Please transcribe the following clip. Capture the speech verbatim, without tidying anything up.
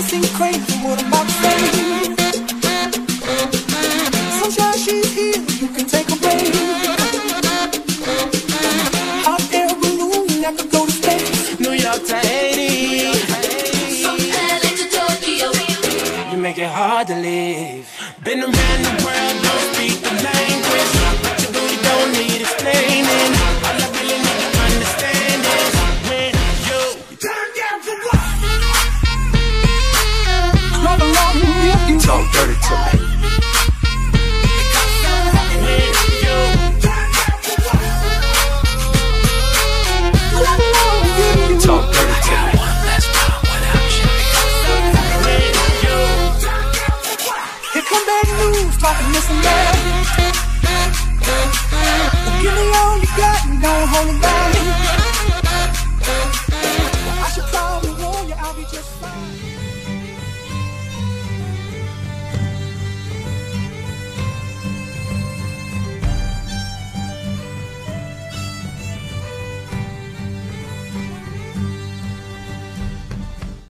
may seem crazy what I'm about to say. Sunshine, she's here, you can take a break. Hot air balloon, I could go to space. New York to Haiti, From L A to Tokyo. you make it hard to leave. Been around the world, don't speak the language, but your booty don't need explaining. All I really need to understand is when you turn down for what? Run along with you. Talk dirty to me. When you turn down for what? Run along with you. Talk dirty to me. When you Here come bad news, talking this and that. Give me all you got and don't hold it back.